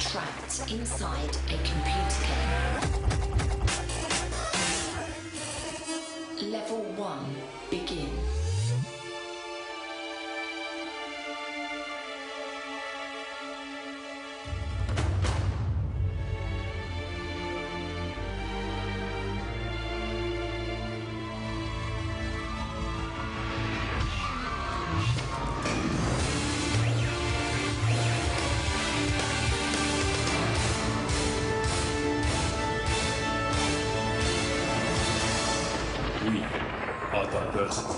trapped inside a computer game. Level 1, begin. We are diversity.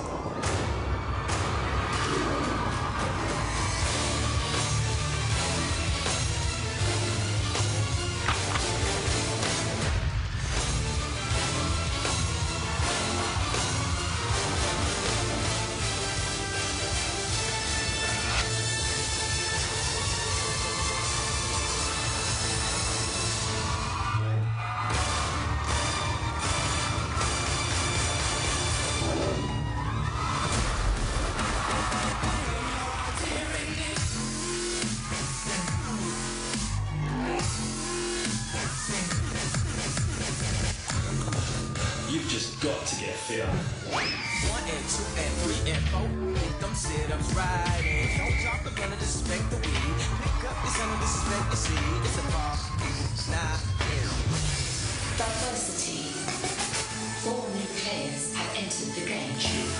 You've just got to get fit. 1 and 2 and 3 and 4. Get them sit-ups right in. Don't drop the gun and disrespect the weed. Pick up this and disrespect the seed. It's a bar. Nah, yeah. Diversity. 4 new players have entered the game.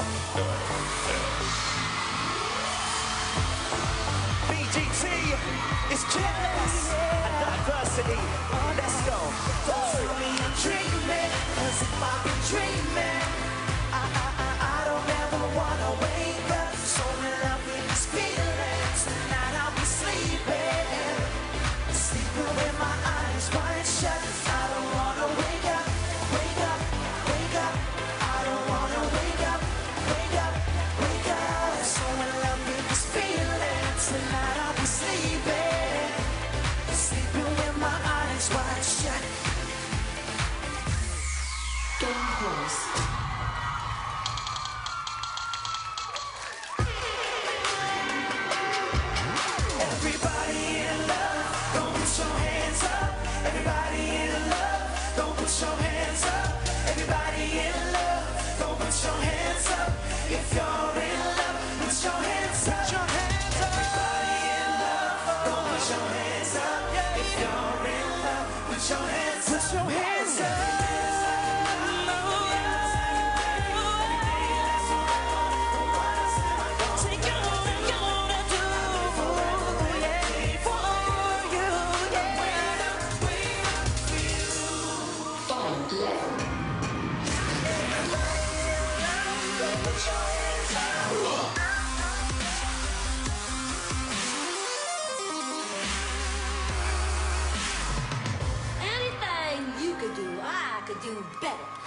BGT is jealous and diversity. Let's go. Don't tell me I'm dreaming, as if I've been dreaming. I don't ever wanna wake up. So in love with these feelings. Tonight I'll be sleeping, sleeping with my eyes wide shut. I don't wanna wake up, wake up, wake up. I don't wanna wake up, wake up, wake up. So in love with these feelings. Tonight I'll be sleeping, sleeping with my eyes wide shut. Game pause. Everybody in love, don't put your hands up. Everybody in love, don't put your hands up. Everybody in love, don't put your hands up. If you're in love, put your hands up. Everybody in love, don't put your hands up. If you're in love, put your hands up. Put your hands up. Bomb level. Anything you could do, I could do better.